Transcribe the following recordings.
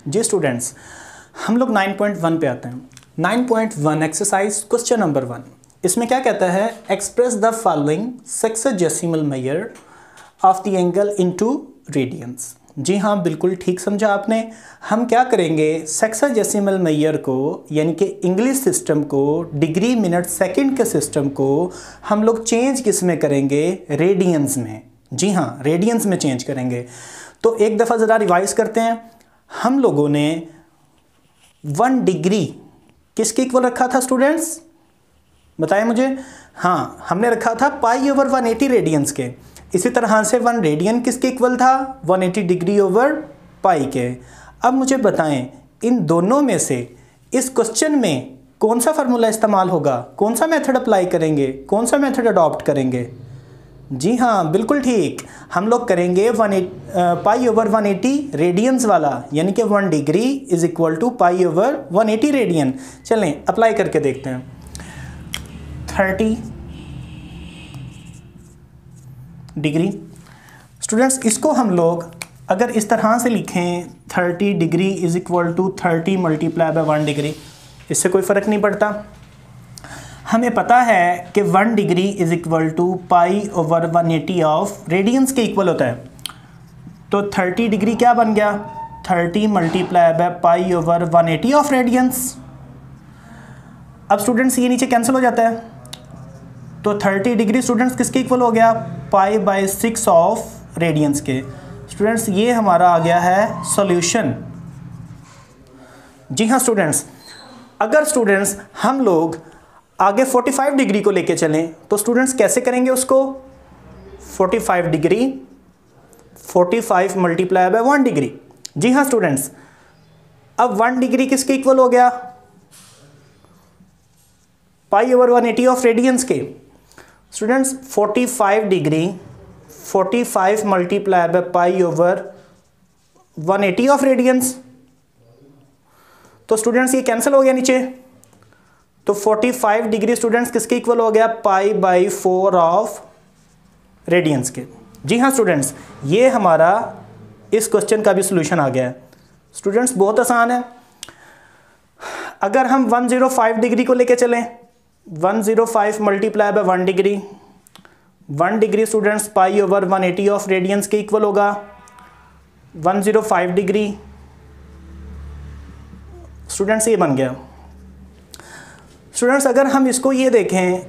जी students, हम लोग 9.1 पे आते हैं। 9.1 एक्सरसाइज क्वेश्चन नंबर 1। इसमें क्या कहता है, express the following sexagesimal measure of the angle into radians. जी हाँ, बिल्कुल ठीक समझा आपने। हम क्या करेंगे, सेक्साडेसिमल मेजर को यानी कि इंग्लिश सिस्टम को, डिग्री मिनट सेकंड के सिस्टम को हम लोग चेंज किस में करेंगे, रेडियंस में। जी हाँ, रेडियंस में चेंज करेंगे। तो एक दफ़ा ज़रा रिवाइज करते हैं। हम लोगों ने 1 डिग्री किसके इक्वल रखा था स्टूडेंट्स, बताएं मुझे। हाँ, हमने रखा था पाई ओवर 180 रेडियंस के। इसी तरह से 1 रेडियन किसके इक्वल था, 180 डिग्री ओवर पाई के। अब मुझे बताएं, इन दोनों में से इस क्वेश्चन में कौन सा फार्मूला इस्तेमाल होगा, कौन सा मेथड अप्लाई करेंगे, कौन सा मेथड अडॉप्ट करेंगे। जी हाँ, बिल्कुल ठीक, हम लोग करेंगे पाई ओवर 180 रेडियंस वाला, यानी कि 1 degree is equal to pi over 180 radian. चलें अप्लाई करके देखते हैं। 30 डिग्री स्टूडेंट्स, इसको हम लोग अगर इस तरह से लिखें 30 degree is equal to 30 multiply by 1 degree, इससे कोई फ़र्क नहीं पड़ता। हमें पता है कि 1 degree is equal to pi over 180 of radians के इक्वल होता है। तो 30 डिग्री क्या बन गया, 30 multiply by pi over 180 of radians. अब स्टूडेंट्स ये नीचे कैंसिल हो जाता है, तो 30 डिग्री स्टूडेंट्स किसके इक्वल हो गया, पाई बाय 6 ऑफ रेडियंस के। स्टूडेंट्स ये हमारा आ गया है सॉल्यूशन। जी हाँ स्टूडेंट्स, अगर स्टूडेंट्स हम लोग आगे 45 डिग्री को लेके चलें तो स्टूडेंट्स कैसे करेंगे उसको, 45 डिग्री 45 मल्टीप्लाई बाय 1 डिग्री। जी हाँ स्टूडेंट्स, अब 1 डिग्री किसके इक्वल हो गया, पाई ओवर 180 ऑफ रेडियंस के। Students 45 degree 45 multiply by pi over 180 of radians, तो स्टूडेंट्स ये कैंसिल हो गया नीचे। तो 45 डिग्री स्टूडेंट्स किसके इक्वल हो गया, पाई बाई 4 ऑफ रेडियंस के। जी हाँ स्टूडेंट्स, ये हमारा इस क्वेश्चन का भी सॉल्यूशन आ गया है। स्टूडेंट्स बहुत आसान है। अगर हम 105 डिग्री को लेके चलें, 105 multiply by 1 degree, 1 degree students pi over 180 of radians के इक्वल होगा। 105 डिग्री स्टूडेंट्स ये बन गया। स्टूडेंट्स अगर हम इसको ये देखें,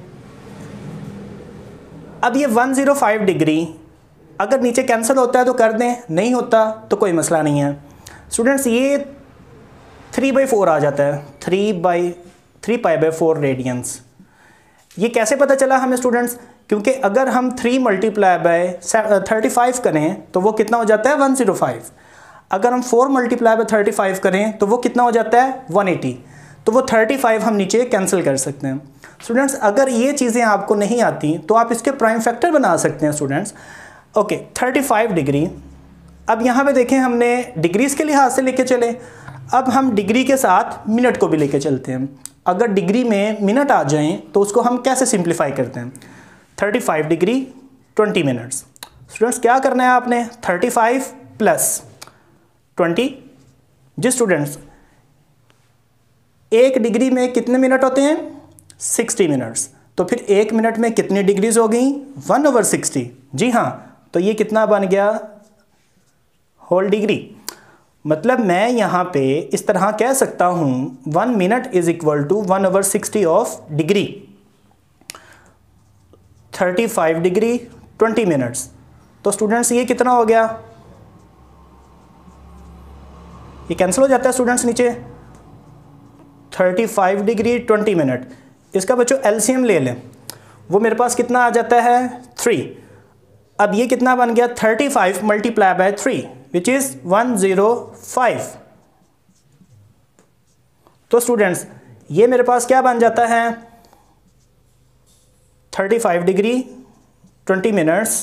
अब ये 105 डिग्री अगर नीचे कैंसिल होता है तो कर दें, नहीं होता तो कोई मसला नहीं है। स्टूडेंट्स ये 3/4 आ जाता है, 3 पाई बाय 4 रेडियंस। ये कैसे पता चला हमें स्टूडेंट्स, क्योंकि अगर हम 3 मल्टीप्लाई बाय 35 करें तो वो कितना हो जाता है, 105। अगर हम 4 मल्टीप्लाई बाय 35 करें तो वो कितना हो जाता है, 180। तो वो 35 हम नीचे कैंसिल कर सकते हैं। स्टूडेंट्स अगर ये चीज़ें आपको नहीं आती तो आप इसके प्राइम फैक्टर बना सकते हैं स्टूडेंट्स। Okay, 35 degree. अब यहाँ पे देखें, हमने डिग्रीज के लिहाज से लेके चले, अब हम डिग्री के साथ मिनट को भी लेके चलते हैं। अगर डिग्री में मिनट आ जाएं तो उसको हम कैसे सिंप्लीफाई करते हैं, 35 डिग्री 20 मिनट्स। स्टूडेंट्स क्या करना है आपने, 35 प्लस 20। जी स्टूडेंट्स, 1 डिग्री में कितने मिनट होते हैं, 60 मिनट्स। तो फिर 1 मिनट में कितनी डिग्रीज हो गई, 1/60। जी हाँ, तो ये कितना बन गया, होल डिग्री। मतलब मैं यहाँ पे इस तरह कह सकता हूँ 1 minute is equal to 1/60 of degree. 35 degree 20 minutes. तो स्टूडेंट्स ये कितना हो गया, ये कैंसिल हो जाता है स्टूडेंट्स नीचे। 35 डिग्री 20 मिनट, इसका बच्चों एलसीएम ले लें, वो मेरे पास कितना आ जाता है, 3। अब ये कितना बन गया, 35 मल्टीप्लाई बाय 3 विच इज़ 105। तो स्टूडेंट्स ये मेरे पास क्या बन जाता है, 35 degree 20 minutes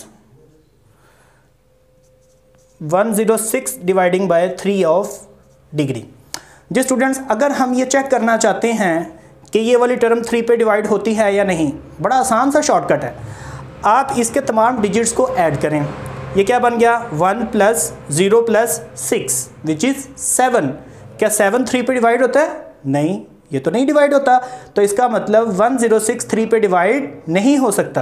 106 dividing by 3 of degree. जी स्टूडेंट्स अगर हम ये चेक करना चाहते हैं कि ये वाली टर्म 3 पे डिवाइड होती है या नहीं, बड़ा आसान सा शॉर्टकट है। आप इसके तमाम डिजिट्स को ऐड करें, ये क्या बन गया 1 + 0 + 6 विच इज़ 7। क्या 7 3 पे डिवाइड होता है? नहीं, ये तो नहीं डिवाइड होता, तो इसका मतलब 1006 3 पे डिवाइड नहीं हो सकता।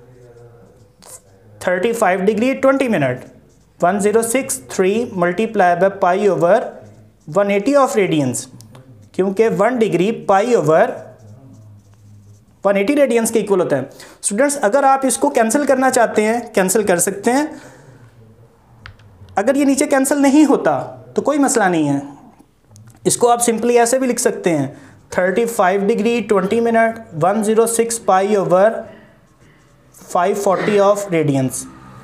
35 degree 20 minute, 1006 3 multiply by pi over 180 of radians, क्योंकि 1 डिग्री पाई ओवर 180 रेडियंस के इक्वल होता है। स्टूडेंट्स अगर आप इसको कैंसिल करना चाहते हैं कैंसिल कर सकते हैं, अगर ये नीचे कैंसिल नहीं होता तो कोई मसला नहीं है, इसको आप सिंपली ऐसे भी लिख सकते हैं 35 degree 20 minute 106 pi over 540 of radians.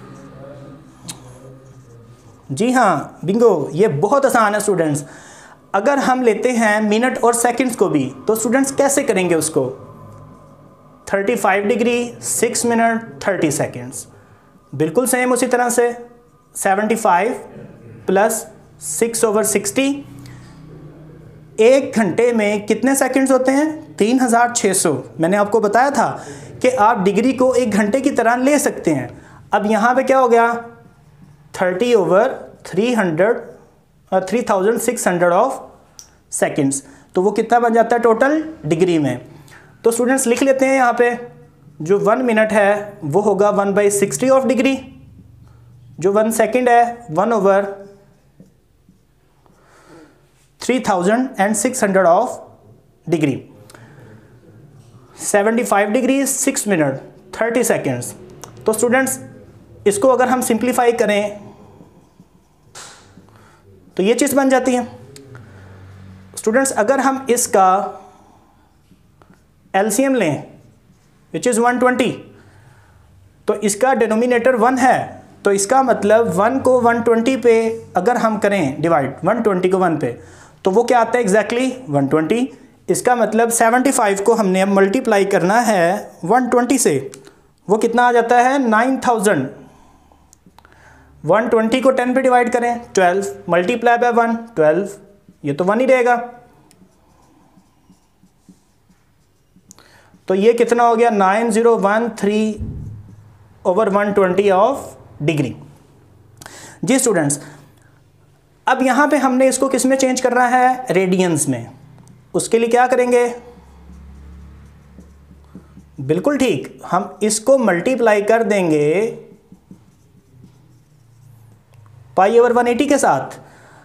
जी हाँ बिंगो, ये बहुत आसान है स्टूडेंट्स। अगर हम लेते हैं मिनट और सेकंड्स को भी तो स्टूडेंट्स कैसे करेंगे उसको? 35 डिग्री 6 मिनट 30 सेकंड्स, बिल्कुल सेम उसी तरह से 75 + 6/60। एक घंटे में कितने सेकंड्स होते हैं? 3600। मैंने आपको बताया था कि आप डिग्री को एक घंटे की तरह ले सकते हैं। अब यहाँ पे क्या हो गया 3600 ऑफ सेकंड्स, तो वो कितना बन जाता है टोटल डिग्री में? तो स्टूडेंट्स लिख लेते हैं यहाँ पे जो 1 मिनट है वो होगा 1/60 ऑफ डिग्री, जो 1 सेकंड है 1/3600 of degree. 75 degree 6 minute 30 seconds. तो स्टूडेंट्स इसको अगर हम सिंप्लीफाई करें तो ये चीज़ बन जाती है। स्टूडेंट्स अगर हम इसका एलसीएम लें विच इज़ 120, तो इसका डिनोमिनेटर 1 है, तो इसका मतलब 1 को 120 पे अगर हम करें डिवाइड 120 को 1 पे तो वो क्या आता है एग्जैक्टली 120। इसका मतलब 75 को हमने अब मल्टीप्लाई करना है 120 से, वो कितना आ जाता है 9000। 120 को 10 पे डिवाइड करें 12 मल्टीप्लाई बाय 1 12, ये तो 1 ही रहेगा। तो ये कितना हो गया 9013/120 ऑफ डिग्री। जी स्टूडेंट्स अब यहाँ पे हमने इसको किस में चेंज करना है? रेडियंस में। उसके लिए क्या करेंगे? बिल्कुल ठीक, हम इसको मल्टीप्लाई कर देंगे π/180 के साथ।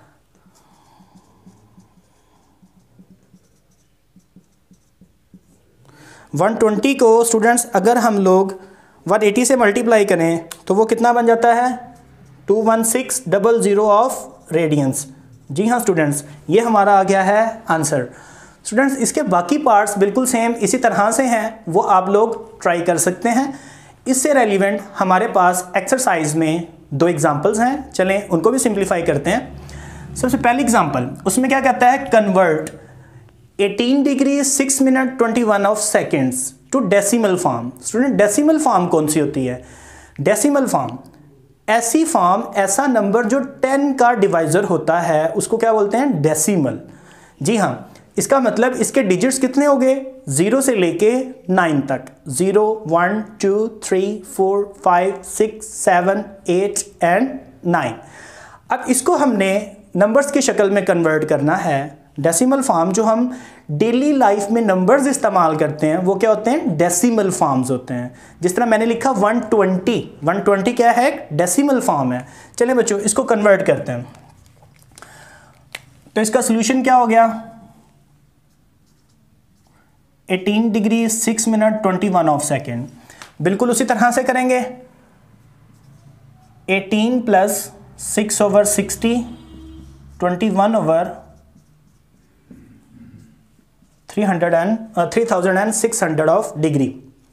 वन 120 को स्टूडेंट्स अगर हम लोग 180 से मल्टीप्लाई करें तो वो कितना बन जाता है 21600 ऑफ रेडियंस। जी हाँ स्टूडेंट्स, ये हमारा आ गया है आंसर। स्टूडेंट्स इसके बाकी पार्ट्स बिल्कुल सेम इसी तरह से हैं, वो आप लोग ट्राई कर सकते हैं। इससे रेलिवेंट हमारे पास एक्सरसाइज में 2 एग्जांपल्स हैं, चलें उनको भी सिंप्लीफाई करते हैं। सबसे पहली एग्जांपल उसमें क्या कहता है convert 18 degree 6 minute 21 of seconds to decimal form. Student decimal form कौन सी होती है? डेसिमल फॉर्म ऐसी फॉर्म, ऐसा नंबर जो 10 का डिवाइजर होता है उसको क्या बोलते हैं? डेसिमल। जी हाँ, इसका मतलब इसके डिजिट्स कितने हो गए 0 से लेके 9 तक, 0 1 2 3 4 5 6 7 8 एंड 9। अब इसको हमने नंबर्स की शक्ल में कन्वर्ट करना है। डेसिमल फॉर्म जो हम डेली लाइफ में नंबर्स इस्तेमाल करते हैं वो क्या होते हैं? डेसिमल फॉर्म्स होते हैं। जिस तरह मैंने लिखा 120 क्या है? डेसिमल फॉर्म है। चलिए बच्चों इसको कन्वर्ट करते हैं। तो इसका सोल्यूशन क्या हो गया 18 डिग्री 6 मिनट 21 ऑफ सेकेंड। बिल्कुल उसी तरह से करेंगे 18 + 6/60 21/3600 ऑफ डिग्री।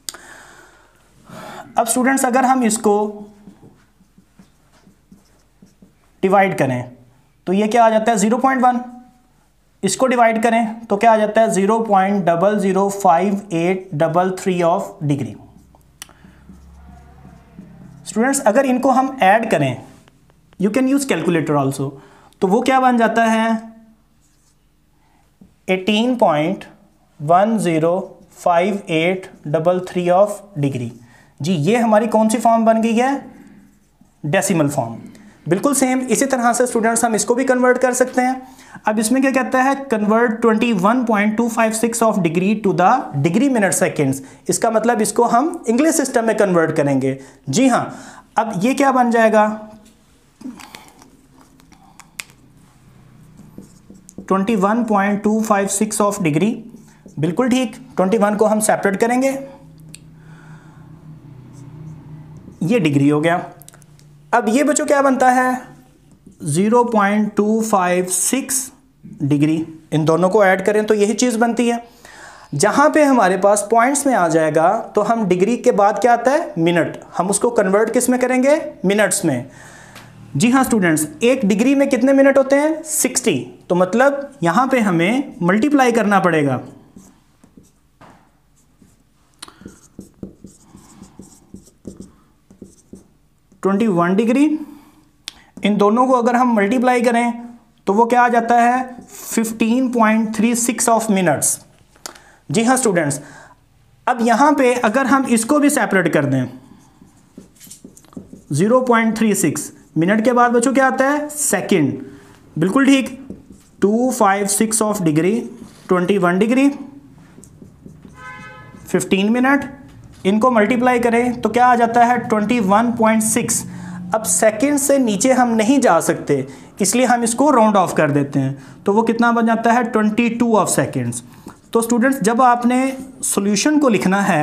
अब स्टूडेंट्स अगर हम इसको डिवाइड करें तो ये क्या आ जाता है 0.1। इसको डिवाइड करें तो क्या आ जाता है 0.005833 ऑफ डिग्री। स्टूडेंट्स अगर इनको हम ऐड करें, you can use calculator also, तो वो क्या बन जाता है 18.105833 ऑफ डिग्री। जी ये हमारी कौन सी फॉर्म बन गई है? Decimal form. बिल्कुल सेम इसी तरह से स्टूडेंट्स हम इसको भी कन्वर्ट कर सकते हैं। अब इसमें क्या कहता है, convert 21.256 of degree to the degree minute seconds. इसका मतलब इसको हम इंग्लिश सिस्टम में कन्वर्ट करेंगे। जी हाँ, अब ये क्या बन जाएगा, 21.256 ऑफ डिग्री। बिल्कुल ठीक, 21 को हम सेपरेट करेंगे, ये डिग्री हो गया। अब ये बच्चों क्या बनता है, 0.256 डिग्री। इन दोनों को ऐड करें तो यही चीज़ बनती है। जहाँ पे हमारे पास पॉइंट्स में आ जाएगा तो हम डिग्री के बाद क्या आता है, मिनट, हम उसको कन्वर्ट किस में करेंगे, मिनट्स में। जी हाँ स्टूडेंट्स, एक डिग्री में कितने मिनट होते हैं, 60। तो मतलब यहाँ पे हमें मल्टीप्लाई करना पड़ेगा। ट्वेंटी 1 डिग्री, इन दोनों को अगर हम मल्टीप्लाई करें तो वो क्या आ जाता है, 15.36 ऑफ मिनट्स। जी हाँ स्टूडेंट्स, अब यहाँ पे अगर हम इसको भी सेपरेट कर दें, 0.36 मिनट के बाद बच्चों क्या आता है, सेकंड। बिल्कुल ठीक, 256 ऑफ डिग्री, 21 डिग्री, 15 मिनट, इनको मल्टीप्लाई करें तो क्या आ जाता है, 21.6। अब सेकंड से नीचे हम नहीं जा सकते, इसलिए हम इसको राउंड ऑफ कर देते हैं, तो वो कितना बन जाता है, 22 ऑफ सेकंड्स। तो स्टूडेंट्स, जब आपने सॉल्यूशन को लिखना है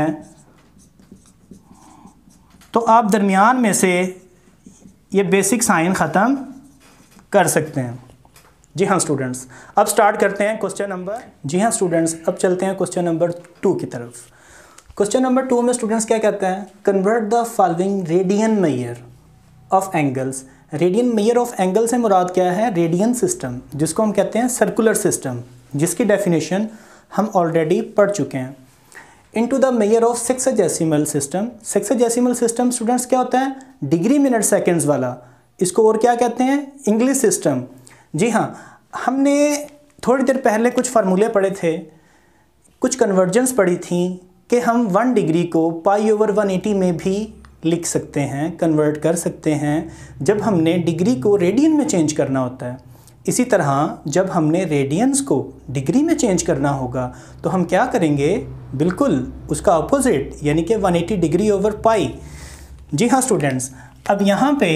तो आप दरमियान में से ये बेसिक साइन ख़त्म कर सकते हैं। जी हाँ स्टूडेंट्स, अब स्टार्ट करते हैं क्वेश्चन नंबर। जी हाँ स्टूडेंट्स, अब चलते हैं क्वेश्चन नंबर 2 की तरफ। क्वेश्चन नंबर 2 में स्टूडेंट्स क्या कहते हैं, convert the following radian measure of angles. Radian measure of angle से मुराद क्या है, रेडियन सिस्टम, जिसको हम कहते हैं सर्कुलर सिस्टम, जिसकी डेफिनेशन हम ऑलरेडी पढ़ चुके हैं। Into the measure of sexagesimal system. Sexagesimal system students क्या होता है, डिग्री मिनट सेकेंड्स वाला, इसको और क्या कहते हैं, इंग्लिश सिस्टम। जी हाँ, हमने थोड़ी देर पहले कुछ फार्मूले पढ़े थे, कुछ कन्वर्जेंस पढ़ी थी कि हम 1 डिग्री को π/180 में भी लिख सकते हैं, कन्वर्ट कर सकते हैं, जब हमने डिग्री को रेडियन में चेंज करना होता है। इसी तरह जब हमने रेडियंस को डिग्री में चेंज करना होगा तो हम क्या करेंगे, बिल्कुल उसका अपोजिट, यानी कि 180 डिग्री ओवर पाई। जी हाँ स्टूडेंट्स, अब यहाँ पे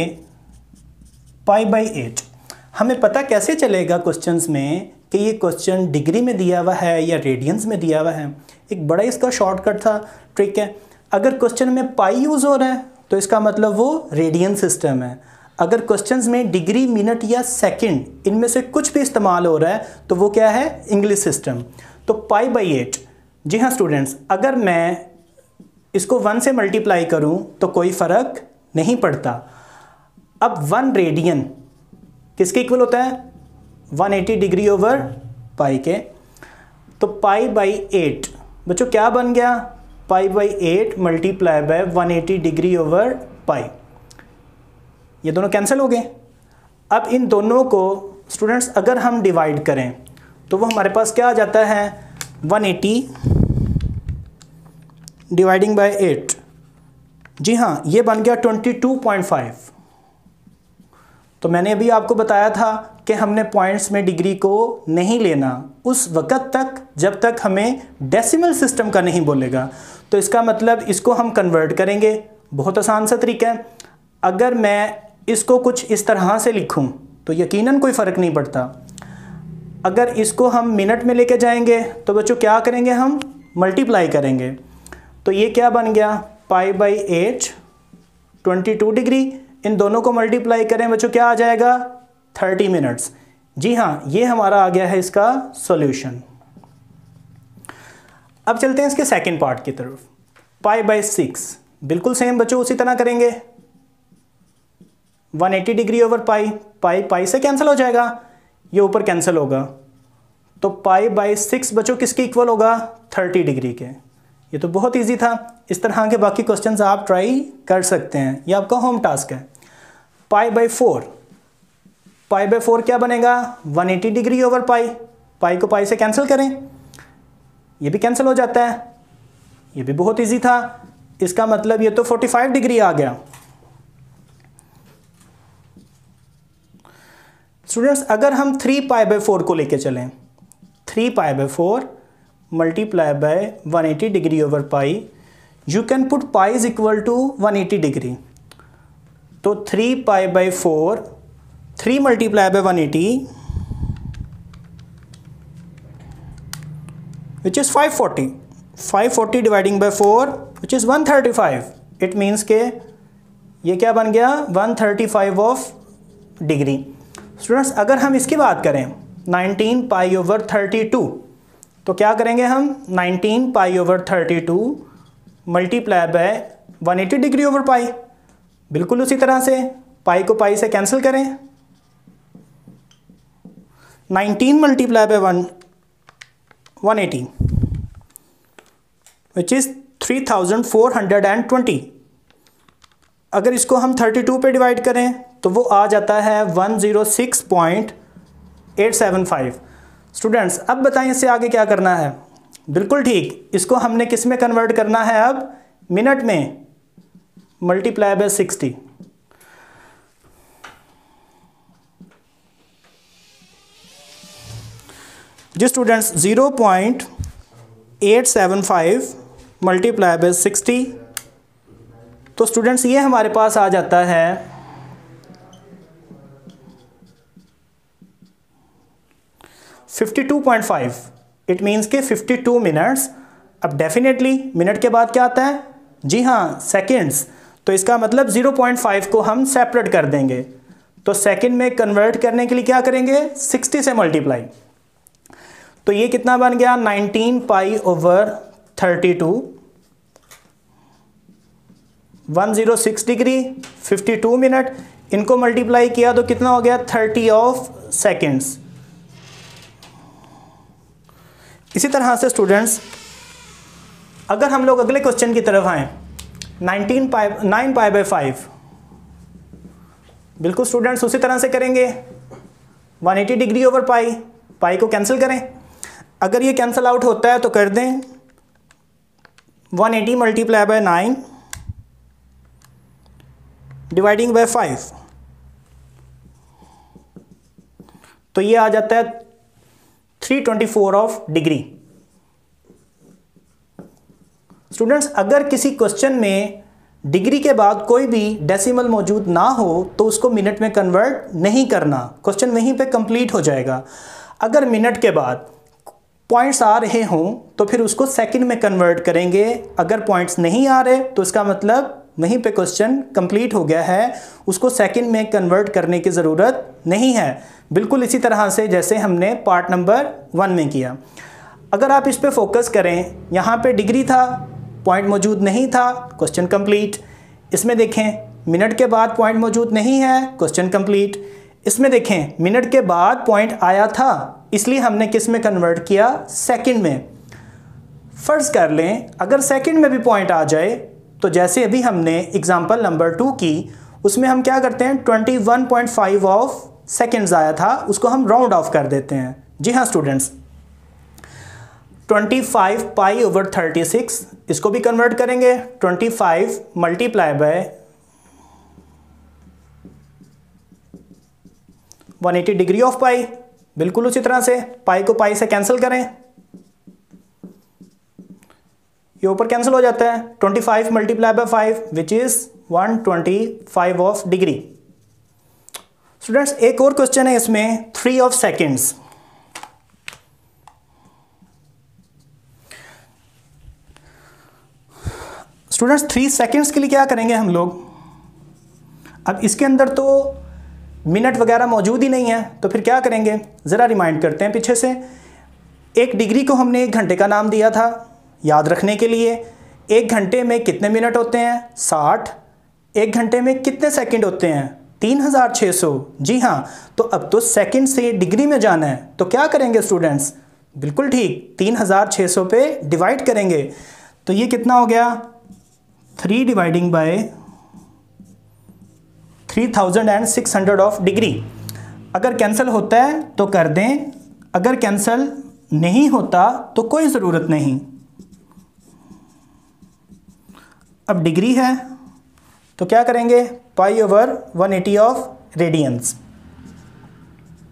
π/8 हमें पता कैसे चलेगा क्वेश्चंस में कि ये क्वेश्चन डिग्री में दिया हुआ है या रेडियंस में दिया हुआ है। एक बड़ा इसका शॉर्टकट था, ट्रिक है। अगर क्वेश्चन में पाई यूज़ हो रहा है तो इसका मतलब वो रेडियन सिस्टम है। अगर क्वेश्चंस में डिग्री, मिनट या सेकंड, इनमें से कुछ भी इस्तेमाल हो रहा है तो वो क्या है, इंग्लिश सिस्टम। तो π/8, जी हाँ स्टूडेंट्स, अगर मैं इसको 1 से मल्टीप्लाई करूं तो कोई फ़र्क नहीं पड़ता। अब 1 रेडियन किसके इक्वल होता है, 180 डिग्री ओवर पाई के। तो π/8 बच्चों क्या बन गया, π/8 multiply by 180 degree over pi. ये दोनों कैंसिल हो गए। अब इन दोनों को स्टूडेंट्स अगर हम डिवाइड करें तो वो हमारे पास क्या आ जाता है, 180 डिवाइडिंग बाय 8। जी हाँ, ये बन गया 22.5। तो मैंने अभी आपको बताया था कि हमने पॉइंट्स में डिग्री को नहीं लेना उस वक़्त तक जब तक हमें डेसिमल सिस्टम का नहीं बोलेगा। तो इसका मतलब इसको हम कन्वर्ट करेंगे, बहुत आसान सा तरीका है। अगर मैं इसको कुछ इस तरह से लिखूं तो यकीनन कोई फ़र्क नहीं पड़ता। अगर इसको हम मिनट में लेके जाएंगे तो बच्चों क्या करेंगे, हम मल्टीप्लाई करेंगे। तो ये क्या बन गया, π/8 22 डिग्री, इन दोनों को मल्टीप्लाई करें बच्चों क्या आ जाएगा, 30 मिनट्स। जी हाँ, ये हमारा आ गया है इसका सॉल्यूशन। अब चलते हैं इसके सेकंड पार्ट की तरफ। π/6 बिल्कुल सेम बच्चों उसी तरह करेंगे, 180 डिग्री ओवर पाई से कैंसिल हो जाएगा, ये ऊपर कैंसिल होगा। तो π/6 बच्चों किसके इक्वल होगा, 30 डिग्री के। ये तो बहुत इजी था। इस तरह के बाकी क्वेश्चंस आप ट्राई कर सकते हैं, ये आपका होम टास्क है। π/4 क्या बनेगा, 180 डिग्री ओवर पाई को पाई से कैंसिल करें, ये भी कैंसिल हो जाता है। ये भी बहुत इजी था, इसका मतलब ये तो 45 डिग्री आ गया। स्टूडेंट्स अगर हम 3π/4 को लेके चलें, 3π/4 multiply by 180 degree over pi, you can put pi is equal to 180 degree. तो 3π/4 3 multiply by 180 which is 540 dividing by 4 which is 135। It means के ये क्या बन गया 135 ऑफ डिग्री। स्टूडेंट्स अगर हम इसकी बात करें 19π/32, तो क्या करेंगे हम 19π/32 multiply by 180 degree over pi. बिल्कुल उसी तरह से पाई को पाई से कैंसिल करें, 19 मल्टीप्लाई बाय 180 विच इज़ 3420। अगर इसको हम 32 पे डिवाइड करें तो वो आ जाता है 106.875। स्टूडेंट्स अब बताएं इससे आगे क्या करना है। बिल्कुल ठीक, इसको हमने किस में कन्वर्ट करना है अब, मिनट में, मल्टीप्लाई बाय 60। जी स्टूडेंट्स 0.875 मल्टीप्लाई बाय 60, तो स्टूडेंट्स ये हमारे पास आ जाता है 52.5। इट मीन्स के 52 मिनट्स। अब डेफिनेटली मिनट के बाद क्या आता है, जी हाँ सेकेंड्स, तो इसका मतलब 0.5 को हम सेपरेट कर देंगे। तो सेकेंड में कन्वर्ट करने के लिए क्या करेंगे, 60 से मल्टीप्लाई। तो ये कितना बन गया 19π/32, 106 डिग्री, 52 मिनट, इनको मल्टीप्लाई किया तो कितना हो गया 30 ऑफ सेकेंड्स। इसी तरह से स्टूडेंट्स अगर हम लोग अगले क्वेश्चन की तरफ आए 9π/5, बिल्कुल स्टूडेंट्स उसी तरह से करेंगे, 180 डिग्री ओवर पाई, पाई को कैंसिल करें। अगर ये कैंसिल आउट होता है तो कर दें 180 मल्टीप्लाई बाय 9 डिवाइडिंग बाय 5, तो ये आ जाता है 324 ऑफ डिग्री। स्टूडेंट्स अगर किसी क्वेश्चन में डिग्री के बाद कोई भी डेसिमल मौजूद ना हो तो उसको मिनट में कन्वर्ट नहीं करना, क्वेश्चन वहीं पे कंप्लीट हो जाएगा। अगर मिनट के बाद पॉइंट्स आ रहे हों तो फिर उसको सेकंड में कन्वर्ट करेंगे। अगर पॉइंट्स नहीं आ रहे तो इसका मतलब वहीं पे क्वेश्चन कंप्लीट हो गया है, उसको सेकंड में कन्वर्ट करने की ज़रूरत नहीं है। बिल्कुल इसी तरह से जैसे हमने पार्ट नंबर 1 में किया। अगर आप इस पे फोकस करें, यहाँ पे डिग्री था, पॉइंट मौजूद नहीं था, क्वेश्चन कंप्लीट। इसमें देखें मिनट के बाद पॉइंट मौजूद नहीं है, क्वेश्चन कंप्लीट। इसमें देखें मिनट के बाद पॉइंट आया था, इसलिए हमने किस में कन्वर्ट किया, सेकंड में। फ़र्ज़ कर लें अगर सेकंड में भी पॉइंट आ जाए तो जैसे अभी हमने एग्जांपल नंबर 2 की, उसमें हम क्या करते हैं 21.5 ऑफ सेकेंड्स आया था, उसको हम राउंड ऑफ कर देते हैं। जी हाँ स्टूडेंट्स 25π/36, इसको भी कन्वर्ट करेंगे 25 multiply by 180 degree of pi. बिल्कुल उसी तरह से पाई को पाई से कैंसिल करें, ये ऊपर कैंसिल हो जाता है। 25 multiply by 5 which is 125 of degree. Students एक और क्वेश्चन है इसमें 3 ऑफ सेकेंड्स। स्टूडेंट्स 3 सेकेंड्स के लिए क्या करेंगे हम लोग, अब इसके अंदर तो मिनट वगैरह मौजूद ही नहीं है, तो फिर क्या करेंगे ज़रा रिमाइंड करते हैं पीछे से। एक डिग्री को हमने 1 घंटे का नाम दिया था याद रखने के लिए। 1 घंटे में कितने मिनट होते हैं 60, 1 घंटे में कितने सेकंड होते हैं 3600। जी हाँ, तो अब तो सेकंड से डिग्री में जाना है, तो क्या करेंगे स्टूडेंट्स, बिल्कुल ठीक 3600 पे डिवाइड करेंगे। तो ये कितना हो गया 3 डिवाइडिंग बाय 3600 ऑफ डिग्री। अगर कैंसिल होता है तो कर दें, अगर कैंसिल नहीं होता तो कोई ज़रूरत नहीं। अब डिग्री है तो क्या करेंगे पाई/180 ऑफ रेडियंस।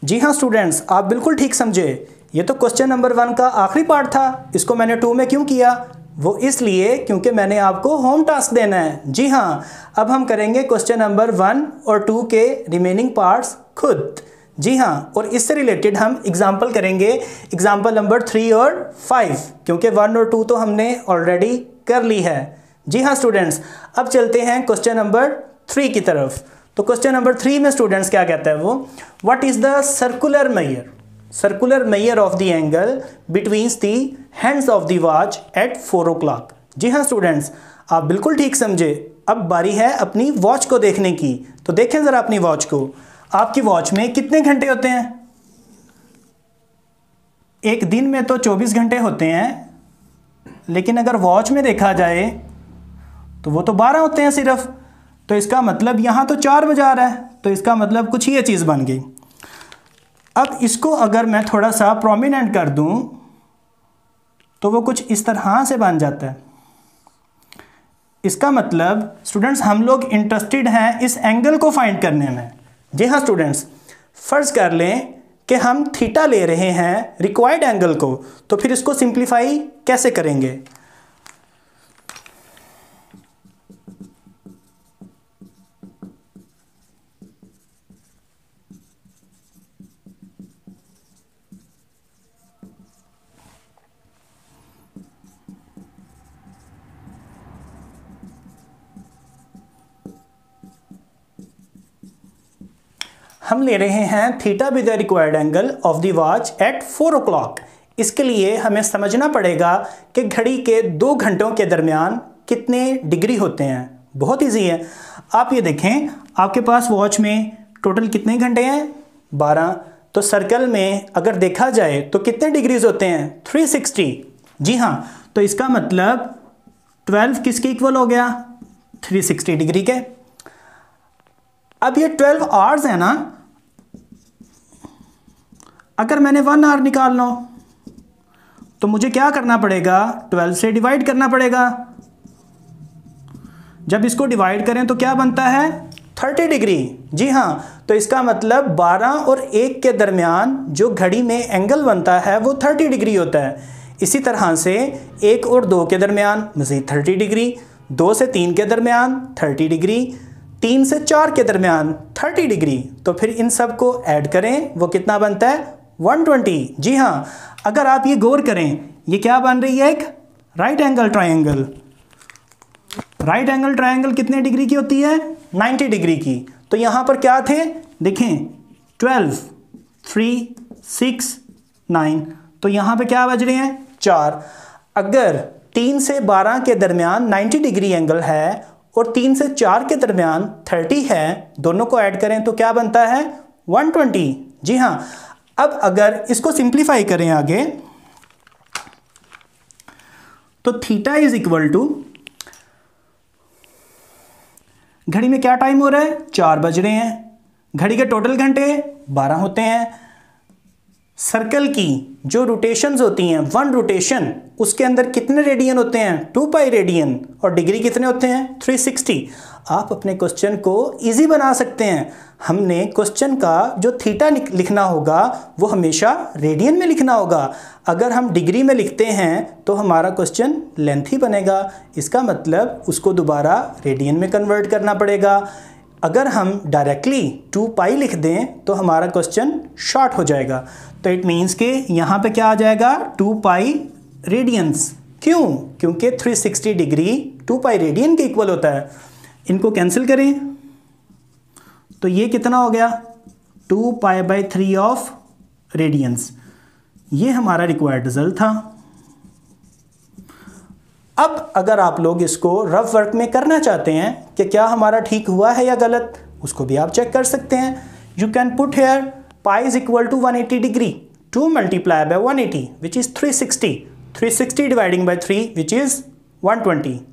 जी हाँ स्टूडेंट्स, आप बिल्कुल ठीक समझे। ये तो क्वेश्चन नंबर 1 का आखिरी पार्ट था। इसको मैंने 2 में क्यों किया? वो इसलिए क्योंकि मैंने आपको होम टास्क देना है। जी हाँ, अब हम करेंगे क्वेश्चन नंबर 1 और 2 के रिमेनिंग पार्ट्स खुद। जी हाँ, और इससे रिलेटेड हम एग्जाम्पल करेंगे, एग्जाम्पल नंबर 3 और 5, क्योंकि 1 और 2 तो हमने ऑलरेडी कर ली है। जी हाँ स्टूडेंट्स, अब चलते हैं क्वेश्चन नंबर 3 की तरफ। तो क्वेश्चन नंबर 3 में स्टूडेंट्स क्या कहता है वो, what is the circular measure of the angle between the hands of the watch at 4 o'clock। जी हाँ स्टूडेंट्स, आप बिल्कुल ठीक समझे। अब बारी है अपनी वॉच को देखने की। तो देखें ज़रा अपनी वॉच को। आपकी वॉच में कितने घंटे होते हैं? एक दिन में तो 24 घंटे होते हैं, लेकिन अगर वॉच में देखा जाए तो वो तो 12 होते हैं सिर्फ। तो इसका मतलब यहाँ तो 4 बजा रहा है, तो इसका मतलब कुछ ये चीज़ बन गई। अब इसको अगर मैं थोड़ा सा प्रोमिनेंट कर दूँ तो वो कुछ इस तरह से बन जाता है। इसका मतलब स्टूडेंट्स हम लोग इंटरेस्टेड हैं इस एंगल को फाइंड करने में। जी हाँ स्टूडेंट्स, फ़र्ज़ कर लें कि हम थीटा ले रहे हैं रिक्वायर्ड एंगल को, तो फिर इसको सिंप्लीफाई कैसे करेंगे? हम ले रहे हैं theta with the required angle of the watch at 4 o'clock। इसके लिए हमें समझना पड़ेगा कि घड़ी के 2 घंटों के दरमियान कितने डिग्री होते हैं। बहुत इजी है। आप ये देखें, आपके पास वॉच में टोटल कितने घंटे हैं? 12। तो सर्कल में अगर देखा जाए तो कितने डिग्रीज होते हैं? 360। जी हाँ, तो इसका मतलब 12 किसके इक्वल हो गया? 360 डिग्री के। अब ये 12 आवर्स है ना, अगर मैंने 1 आवर निकालना हो तो मुझे क्या करना पड़ेगा? 12 से डिवाइड करना पड़ेगा। जब इसको डिवाइड करें तो क्या बनता है? 30 डिग्री। जी हाँ, तो इसका मतलब 12 और 1 के दरमियान जो घड़ी में एंगल बनता है वो 30 डिग्री होता है। इसी तरह से 1 और 2 के दरमियान मज़ीद 30 डिग्री, 2 से 3 के दरमियान 30 डिग्री, 3 से 4 के दरमियान 30 डिग्री। तो फिर इन सब को ऐड करें, वो कितना बनता है? 120। जी हाँ, अगर आप ये गौर करें, ये क्या बन रही है? एक right angle triangle. Right angle triangle कितने डिग्री की होती है? 90 डिग्री की। तो यहाँ पर क्या थे? देखें, 12, 3, 6, 9। तो यहाँ पे क्या बज रहे हैं? 4। अगर 3 से 12 के दरमियान 90 डिग्री एंगल है और 3 से 4 के दरमियान 30 है, दोनों को ऐड करें तो क्या बनता है? 120। जी हाँ, अब अगर इसको सिंप्लीफाई करें आगे, तो थीटा इज इक्वल टू, घड़ी में क्या टाइम हो रहा है? 4 बज रहे हैं। घड़ी के टोटल घंटे 12 होते हैं। सर्कल की जो रोटेशंस होती हैं, 1 रोटेशन, उसके अंदर कितने रेडियन होते हैं? 2 पाई रेडियन। और डिग्री कितने होते हैं? 360। आप अपने क्वेश्चन को इजी बना सकते हैं। हमने क्वेश्चन का जो थीटा लिखना होगा वो हमेशा रेडियन में लिखना होगा। अगर हम डिग्री में लिखते हैं तो हमारा क्वेश्चन लेंथी बनेगा। इसका मतलब उसको दोबारा रेडियन में कन्वर्ट करना पड़ेगा। अगर हम डायरेक्टली 2 पाई लिख दें तो हमारा क्वेश्चन शॉर्ट हो जाएगा। तो इट मीन्स कि यहाँ पे क्या आ जाएगा? 2 पाई रेडियंस। क्यों? क्योंकि 360 डिग्री 2 पाई रेडियन के इक्वल होता है। इनको कैंसिल करें तो ये कितना हो गया? 2 पाई बाई 3 ऑफ रेडियंस। ये हमारा रिक्वायर्ड रिजल्ट था। अब अगर आप लोग इसको रफ वर्क में करना चाहते हैं कि क्या हमारा ठीक हुआ है या गलत, उसको भी आप चेक कर सकते हैं। You can put here pi is equal to 180 degree, 2 multiply by 180 which is 360, 360 dividing by 3 which is 120।